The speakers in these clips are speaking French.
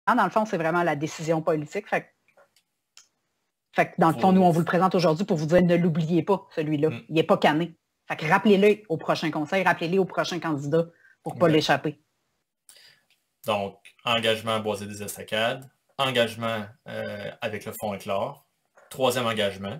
Dans le fond, c'est vraiment la décision politique. Fait que dans le fond, nous, on vous le présente aujourd'hui pour vous dire ne l'oubliez pas, celui-là. Il n'est pas canné. Fait que rappelez-le au prochain conseil, rappelez-le au prochain candidat pour ne pas l'échapper. Donc, engagement boiser des estacades, engagement avec le fonds éclore, troisième engagement,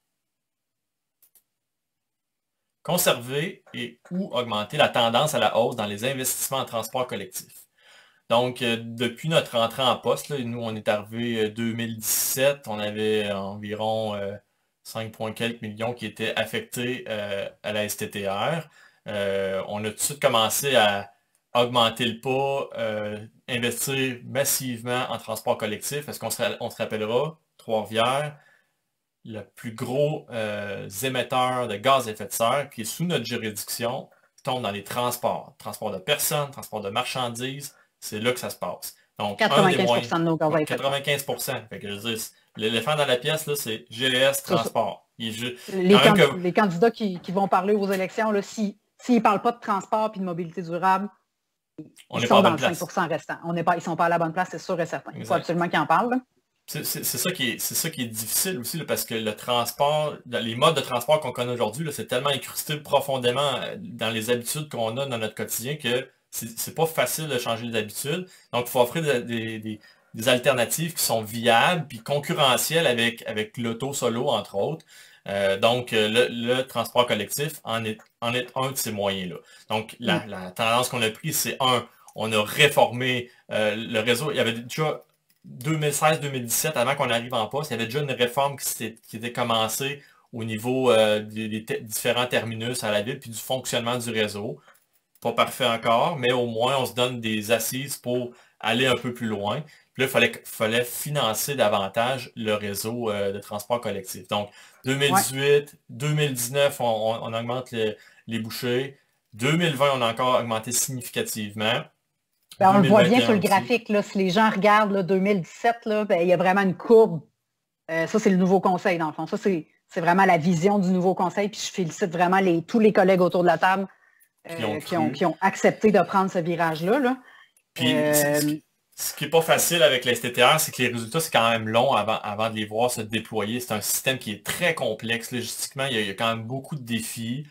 conserver et ou augmenter la tendance à la hausse dans les investissements en transport collectif. Donc, depuis notre entrée en poste, là, nous, on est arrivé 2017, on avait environ 5 quelques millions qui étaient affectés à la STTR. On a tout de suite commencé à augmenter le pas, investir massivement en transport collectif. Est-ce qu'on se rappellera, Trois-Rivières, le plus gros émetteur de gaz à effet de serre qui est sous notre juridiction tombe dans les transports. Transport de personnes, transport de marchandises, c'est là que ça se passe. Donc, 95% de nos gaz à effet de serre. 95%. Fait que je veux dire, l'éléphant dans la pièce, là, c'est GES Transport. Les candidats qui vont parler aux élections, s'ils ne parlent pas de transport et de mobilité durable, ils sont dans le 5% restant. Ils ne sont pas à la bonne place, c'est sûr et certain. Il faut absolument qu'ils en parlent. C'est ça qui est difficile aussi, là, parce que le transport, les modes de transport qu'on connaît aujourd'hui, c'est tellement incrusté profondément dans les habitudes qu'on a dans notre quotidien que c'est pas facile de changer les habitudes. Donc, il faut offrir des alternatives qui sont viables puis concurrentielles avec l'auto solo, entre autres. Donc, le transport collectif en est un de ces moyens-là. Donc, la tendance qu'on a prise, c'est on a réformé le réseau. Il y avait déjà 2016-2017, avant qu'on arrive en poste, il y avait déjà une réforme qui était commencée au niveau des différents terminus à la ville, puis du fonctionnement du réseau. Pas parfait encore, mais au moins on se donne des assises pour aller un peu plus loin. Puis là, il fallait financer davantage le réseau de transport collectif. Donc, 2018, 2019, on augmente les bouchées. 2020, on a encore augmenté significativement. On le voit bien sur le graphique, là, si les gens regardent là, 2017, là, il y a vraiment une courbe. Ça, c'est le nouveau conseil, dans le fond. Ça, c'est vraiment la vision du nouveau conseil. Puis je félicite vraiment tous les collègues autour de la table qui ont accepté de prendre ce virage-là. Là. Puis, ce qui n'est pas facile avec la STTR, c'est que les résultats, c'est quand même long avant de les voir se déployer. C'est un système qui est très complexe. Logistiquement, il y a quand même beaucoup de défis.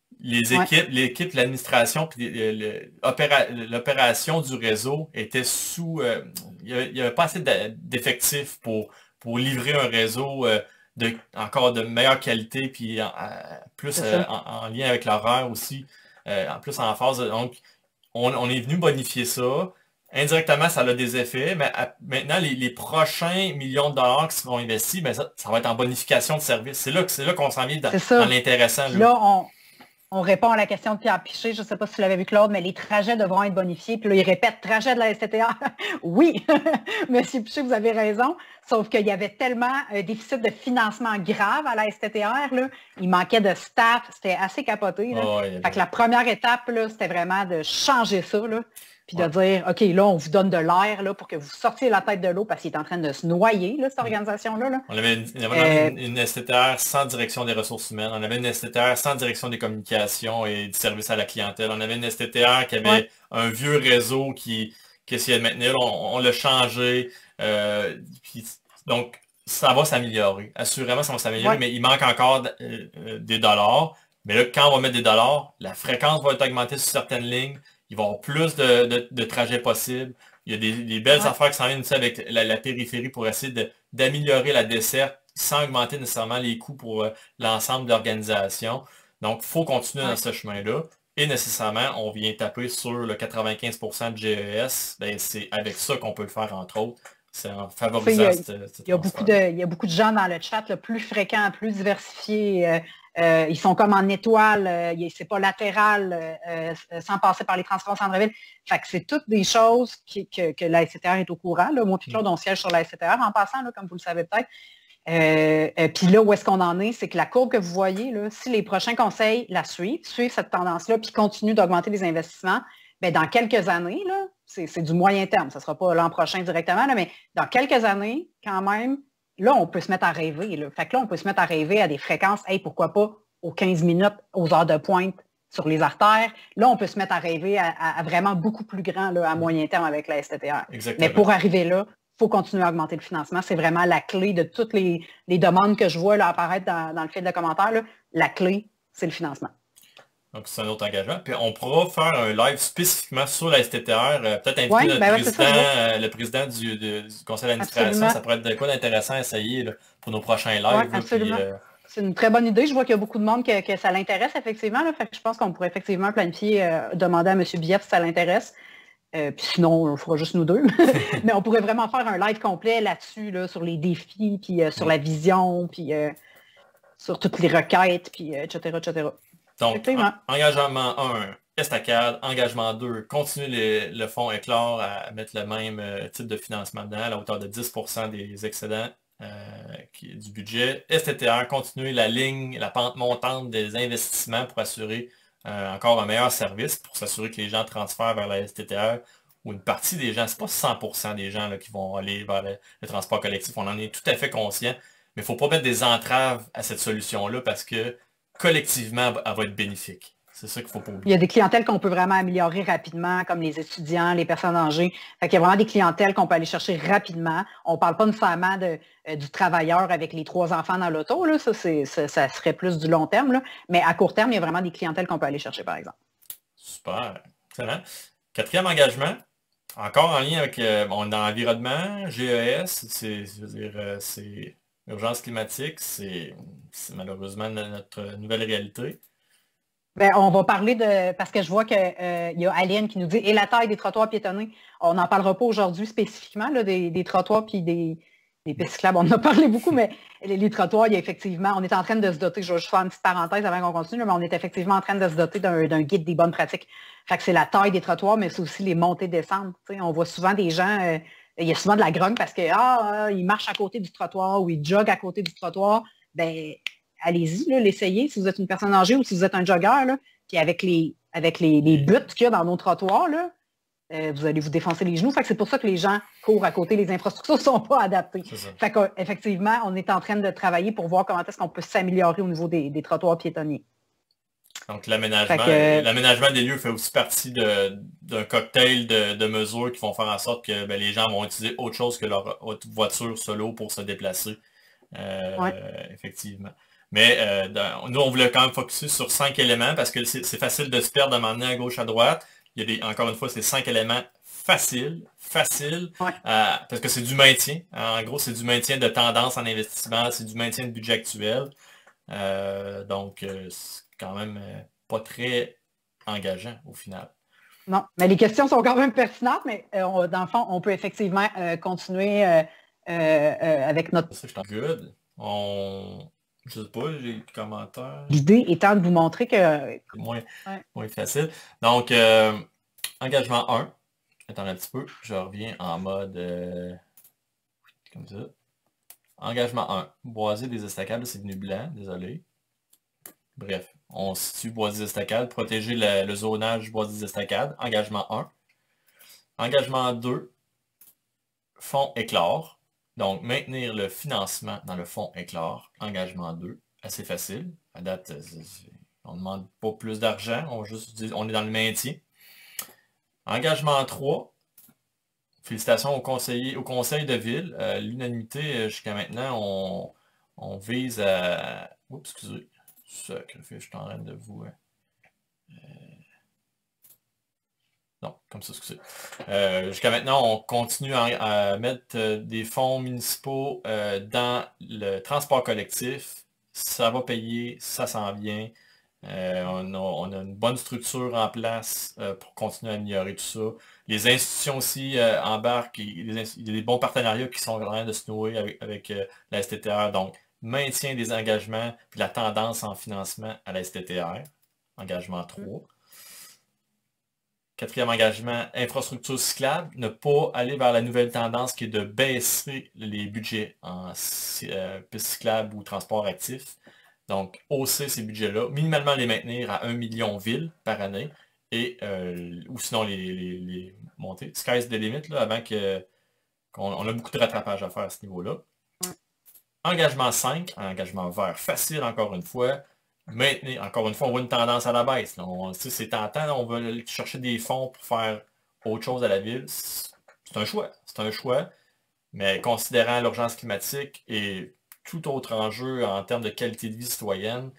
L'équipe, l'administration, puis l'opération du réseau était sous... il n'y avait pas assez d'effectifs pour livrer un réseau encore de meilleure qualité, puis plus en lien avec l'horaire aussi, en plus en phase. Donc, on est venu bonifier ça. Indirectement, ça a des effets, mais maintenant, les prochains millions de dollars qui seront investis, ben ça va être en bonification de services. C'est là qu'on s'en vient dans l'intéressant. Là, on répond à la question de Pierre Piché. Je ne sais pas si tu l'avais vu, Claude, mais les trajets devront être bonifiés. Puis là, il répète trajet de la STTR. Oui, Monsieur Piché, vous avez raison. Sauf qu'il y avait tellement un déficit de financement grave à la STTR. Là. Il manquait de staff. C'était assez capoté. Là. Fait que la première étape, c'était vraiment de changer ça. Là. Puis de dire, OK, là, on vous donne de l'air là, pour que vous sortiez la tête de l'eau parce qu'il est en train de se noyer, là, cette organisation-là. Là. On avait une STTR sans direction des ressources humaines. On avait une STTR sans direction des communications et du service à la clientèle. On avait une STTR qui avait un vieux réseau qui essayait de maintenir. On l'a changé. Donc, ça va s'améliorer. Assurément, ça va s'améliorer, mais il manque encore des dollars. Mais là, quand on va mettre des dollars, la fréquence va être augmentée sur certaines lignes. Il va y avoir plus de trajets possibles. Il y a des belles affaires qui s'en viennent avec la périphérie pour essayer d'améliorer la desserte sans augmenter nécessairement les coûts pour l'ensemble de l'organisation. Donc, il faut continuer dans ce chemin-là. Et nécessairement, on vient taper sur le 95% de GES. Ben, c'est avec ça qu'on peut le faire, entre autres. C'est en favorisant il y a beaucoup de gens dans le chat, là, plus fréquents, plus diversifiés. Ils sont comme en étoile, c'est pas latéral, sans passer par les transports centre-ville. Fait que c'est toutes des choses que la STTR est au courant. Là. Moi puis Claude, on siège sur la STTR en passant, là, comme vous le savez peut-être. Puis là, où est-ce qu'on en est? C'est que la courbe que vous voyez, là, si les prochains conseils la suivent cette tendance-là, puis continuent d'augmenter les investissements, bien, dans quelques années, là, c'est du moyen terme. Ça ne sera pas l'an prochain directement, là, mais dans quelques années, quand même, là, on peut se mettre à rêver. Là. Fait que là, on peut se mettre à rêver à des fréquences, hey, pourquoi pas aux 15 minutes, aux heures de pointe sur les artères. Là, on peut se mettre à rêver à vraiment beaucoup plus grand là, à moyen terme avec la STTR. Exactement. Mais pour arriver là, il faut continuer à augmenter le financement. C'est vraiment la clé de toutes les demandes que je vois là, apparaître dans le fil de commentaires. Là. La clé, c'est le financement. Donc, c'est un autre engagement. Puis, on pourra faire un live spécifiquement sur la STTR, peut-être inviter le président du conseil d'administration. Absolument. Ça pourrait être de quoi d'intéressant à essayer là, pour nos prochains lives. Oui, absolument. C'est une très bonne idée. Je vois qu'il y a beaucoup de monde que ça l'intéresse, effectivement. Là. Fait que je pense qu'on pourrait effectivement planifier, demander à M. Bief si ça l'intéresse. Puis sinon, on fera juste nous deux. Mais on pourrait vraiment faire un live complet là-dessus, là, sur les défis, puis sur la vision, puis sur toutes les requêtes, puis etc., etc. Donc, engagement 1, Estacade. Engagement 2, continuer le fonds Éclore à mettre le même type de financement dedans, à la hauteur de 10% des excédents du budget. STTR, continuer la ligne, la pente montante des investissements pour assurer encore un meilleur service, pour s'assurer que les gens transfèrent vers la STTR, ou une partie des gens, c'est pas 100% des gens là, qui vont aller vers le transport collectif, on en est tout à fait conscient, mais il ne faut pas mettre des entraves à cette solution-là parce que collectivement, elle va être bénéfique. C'est ça qu'il ne faut pas oublier. Il y a des clientèles qu'on peut vraiment améliorer rapidement, comme les étudiants, les personnes âgées. Fait qu'il y a vraiment des clientèles qu'on peut aller chercher rapidement. On ne parle pas nécessairement du travailleur avec les 3 enfants dans l'auto. Là. Ça serait plus du long terme. Là. Mais à court terme, il y a vraiment des clientèles qu'on peut aller chercher, par exemple. Super. Excellent. 4e engagement, encore en lien avec dans l'environnement, GES, c'est urgence climatique, c'est malheureusement notre nouvelle réalité. Bien, on va parler parce que je vois qu'il y a Aline qui nous dit « Et la taille des trottoirs piétonnés ». On n'en parlera pas aujourd'hui spécifiquement, là, des trottoirs puis des pistes cyclables. On en a parlé beaucoup, mais les trottoirs, il y a effectivement, on est en train de se doter, je vais juste faire une petite parenthèse avant qu'on continue, mais on est effectivement en train de se doter d'un guide des bonnes pratiques. Fait que c'est la taille des trottoirs, mais c'est aussi les montées-descentes. On voit souvent des gens, il y a souvent de la grogne parce que ils marchent à côté du trottoir ou ils joguent à côté du trottoir. Ben, allez-y, l'essayez si vous êtes une personne âgée ou si vous êtes un jogger. Là, puis avec les buts qu'il y a dans nos trottoirs, là, vous allez vous défoncer les genoux. Fait que c'est pour ça que les gens courent à côté, les infrastructures ne sont pas adaptées. Fait qu'effectivement, on est en train de travailler pour voir comment est-ce qu'on peut s'améliorer au niveau des trottoirs piétonniers. Donc l'aménagement des lieux fait aussi partie d'un cocktail de mesures qui vont faire en sorte que les gens vont utiliser autre chose que leur voiture solo pour se déplacer. Effectivement. Mais nous, on voulait quand même focusser sur 5 éléments parce que c'est facile de se perdre, de m'emmener à gauche, à droite. Il y a encore une fois, c'est 5 éléments faciles, parce que c'est du maintien. En gros, c'est du maintien de tendance en investissement, c'est du maintien de budget actuel. Donc, c'est quand même pas très engageant au final. Non, mais les questions sont quand même pertinentes, mais dans le fond, on peut effectivement continuer avec notre... Ça, je suis good. Je sais pas, j'ai des commentaires. L'idée étant de vous montrer que... Moins facile. Donc, engagement 1. Attends un petit peu, je reviens en mode comme ça. Engagement 1. Boiser des estacades, c'est venu blanc, désolé. Bref, on situe boiser des estacades, protéger le zonage boiser des estacades. Engagement 1. Engagement 2. Fonds Éclore. Donc, maintenir le financement dans le fonds Éclore. Engagement 2. Assez facile. À date, on ne demande pas plus d'argent. On est dans le maintien. Engagement 3. Félicitations au conseil de ville. L'unanimité, jusqu'à maintenant, on vise à... Oups, excusez. Sacrifice, je suis en train de vous... Non, comme ça, excusez. Jusqu'à maintenant, on continue à mettre des fonds municipaux dans le transport collectif. Ça va payer, ça s'en vient. On a une bonne structure en place pour continuer à améliorer tout ça. Les institutions aussi embarquent. Il y a des bons partenariats qui sont en train de se nouer avec la STTR. Donc, maintien des engagements, puis la tendance en financement à la STTR. Engagement 3. 4e engagement, infrastructure cyclable. Ne pas aller vers la nouvelle tendance qui est de baisser les budgets en piste cyclable ou transport actif. Donc, hausser ces budgets-là, minimalement les maintenir à 1 million villes par année, et ou sinon les monter. Sky's the limit, là, avant qu'on a beaucoup de rattrapage à faire à ce niveau-là. Engagement 5, engagement vert facile encore une fois. maintenir. Encore une fois, on voit une tendance à la baisse. C'est tentant, là, on va aller chercher des fonds pour faire autre chose à la ville. C'est un choix. C'est un choix. Mais considérant l'urgence climatique et tout autre enjeu en termes de qualité de vie citoyenne,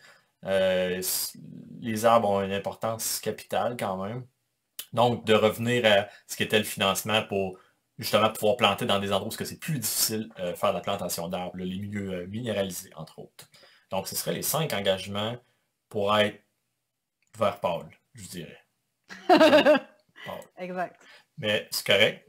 les arbres ont une importance capitale quand même. Donc, de revenir à ce qu'était le financement pour justement pouvoir planter dans des endroits où c'est plus difficile faire la plantation d'arbres, les milieux minéralisés, entre autres. Donc, ce seraient les 5 engagements pour être vert pâle, je dirais. Pâle. Exact. Mais c'est correct.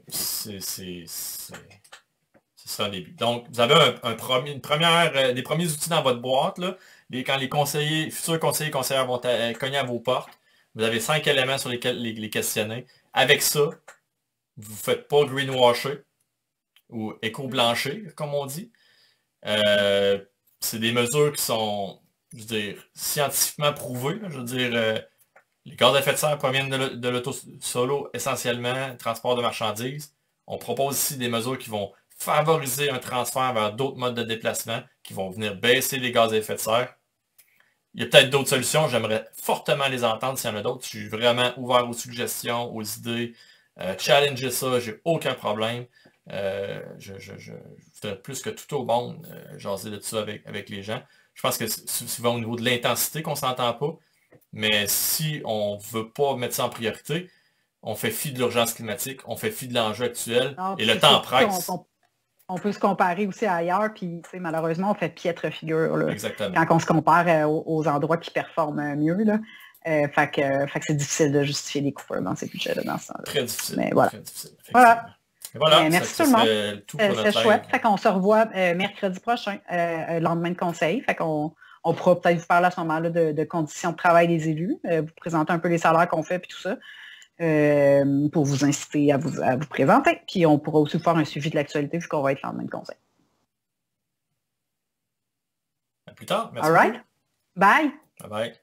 C'est un début. Donc, vous avez des premiers outils dans votre boîte. Là. Quand les futurs conseillères vont cogner à vos portes, vous avez 5 éléments sur lesquels les questionner. Avec ça, vous ne faites pas greenwasher ou éco-blancher, comme on dit. C'est des mesures qui sont, je veux dire, scientifiquement prouvées. Je veux dire, les gaz à effet de serre proviennent de l'auto-solo essentiellement, transport de marchandises. On propose ici des mesures qui vont favoriser un transfert vers d'autres modes de déplacement, qui vont venir baisser les gaz à effet de serre. Il y a peut-être d'autres solutions, j'aimerais fortement les entendre s'il y en a d'autres. Je suis vraiment ouvert aux suggestions, aux idées. Challenger ça, j'ai aucun problème. Je ferais plus que tout au monde, jaser de ça avec les gens. Je pense que c'est souvent au niveau de l'intensité qu'on ne s'entend pas. Mais si on ne veut pas mettre ça en priorité, on fait fi de l'urgence climatique, on fait fi de l'enjeu actuel, et le temps presse. On peut se comparer aussi ailleurs, puis malheureusement, on fait piètre figure là, exactement. quand on se compare aux endroits qui performent mieux. Là. Fait que c'est difficile de justifier des coupures dans ces budgets-là dans ce temps-là. Très difficile. Mais voilà. Très difficile, voilà. Merci tout le monde. C'est chouette. Fait qu'on se revoit mercredi prochain, lendemain de conseil. Fait qu'on pourra peut-être vous parler à ce moment-là de conditions de travail des élus, vous présenter un peu les salaires qu'on fait et tout ça. Pour vous inciter à vous présenter. Puis on pourra aussi faire un suivi de l'actualité vu qu'on va être le lendemain de conseil. À plus tard. Merci. All right. Bye. Bye bye.